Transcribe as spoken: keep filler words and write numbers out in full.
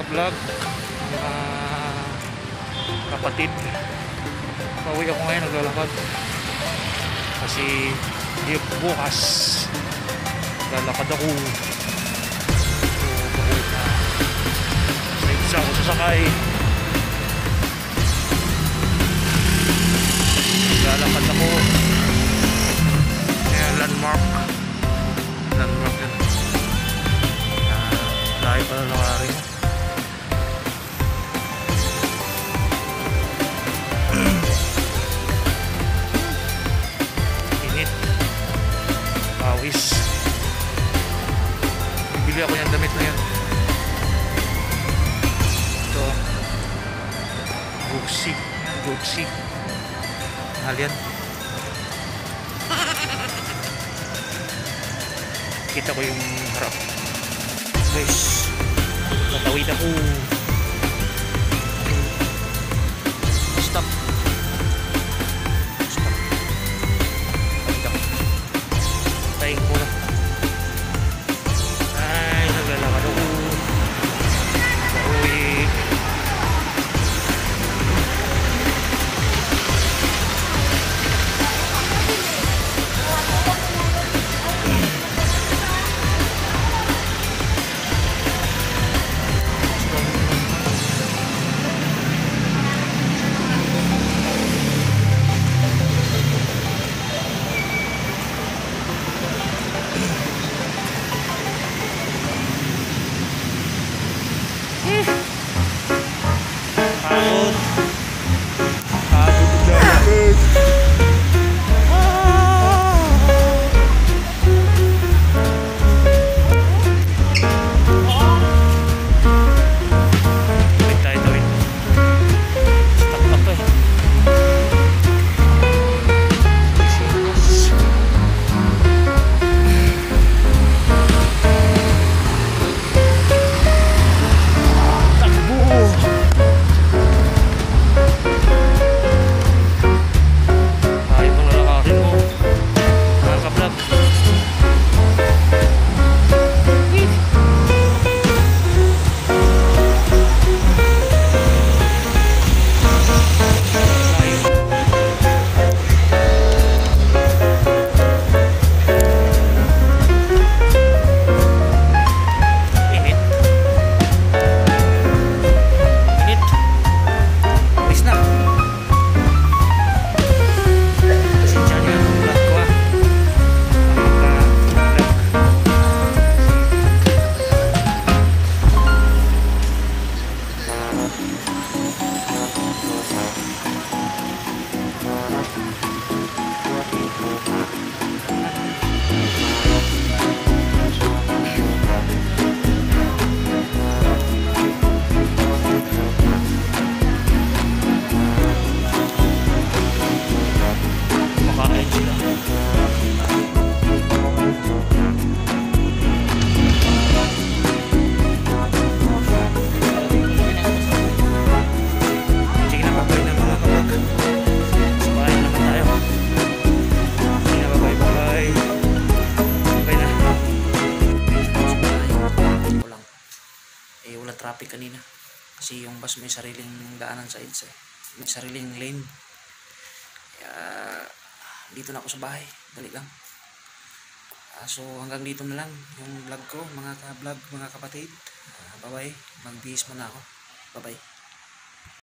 vlog mga kapatid. Pauwi ako ngayon, naglalakad kasi bukas lalakad ako. So pauwi na sa isa ako sasakay, lalakad ako. Ayan, landmark landmark yun. Lahat pala lakarin. Init, pawis. Bibili ako yung damit na yan. Ito Gucci, Gucci mahal yan. Kita ko yung harap guys, tatawid ako. Stop stop tawid ako, tayo muna. Ay, naglalakad ako pauwi. Pagod. Pagod ulit. Tawid tayo, tawid. Stuck pa to eh. Traffic kanina kasi yung bus may sariling daanan sa EDSA, may sariling lane. Kaya dito na ako sa bahay, dali lang. Uh, so hanggang dito na lang yung vlog ko mga ka-vlog, mga kapatid. Uh, bye bye, magbihis muna ako. Bye bye.